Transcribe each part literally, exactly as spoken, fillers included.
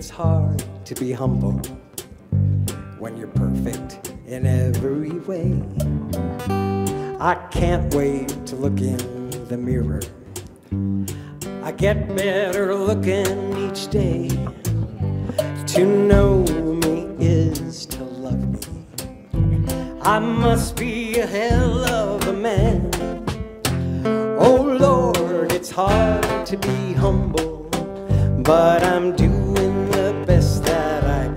it's hard to be humble when you're perfect in every way. I can't wait to look in the mirror. I get better looking each day. To know me is to love me. I must be a hell of a man. Oh Lord, it's hard to be humble, but I'm doing the best that I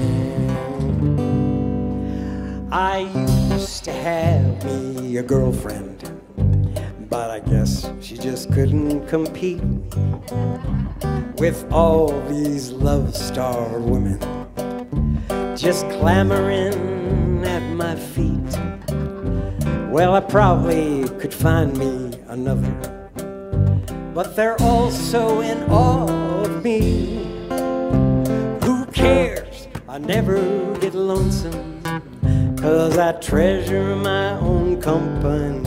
can. I used to have me a girlfriend, but I guess she just couldn't compete with all these love star women just clamoring at my feet. Well, I probably could find me another, but they're all so in awe of me. Who cares? I never get lonesome, 'cause I treasure my own company.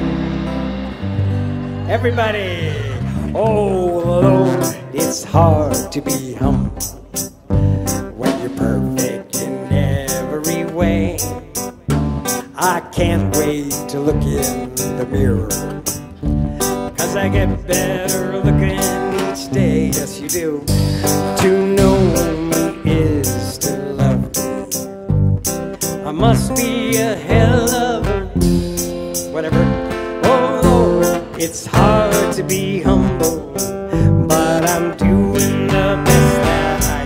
Everybody, oh Lord, it's hard to be humble when you're perfect in every way. I can't wait to look in the mirror, 'cause I get better looking each day. Yes, you do. To know me is to love me. I must be a hell of a whatever. Oh Lord, it's hard to be humble, but I'm doing the best that I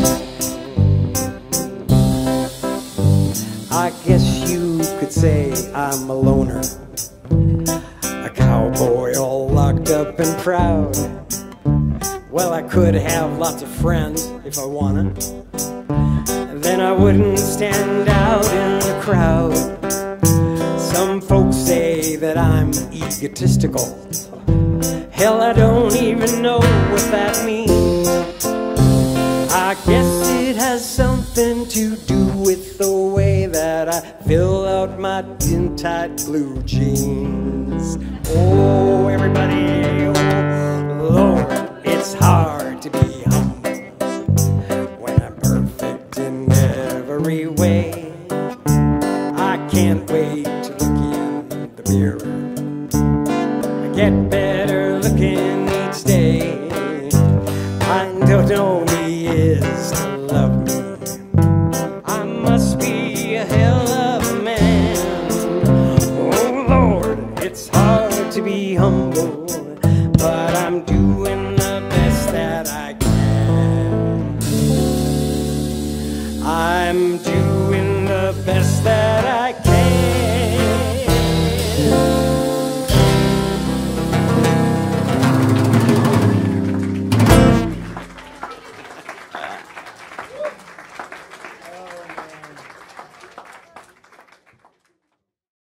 can. I guess you could say I'm a loner, a cowboy all locked up and proud. Well, I could have lots of friends if I wanted, then I wouldn't stand out in a crowd. Some folks say that I'm egotistical. Hell, I don't even know what that means. I guess it has something to do with the way that I fill out my tin-tight blue jeans. Oh, everybody, oh Lord, it's hard to be humble when I'm perfect in every way. I can't wait to look in the mirror. I get better looking each day. I don't know me is to love me. I must be a hell of a man. Oh Lord, it's hard to be humble, but I'm doing the best that I can. I'm doing the best that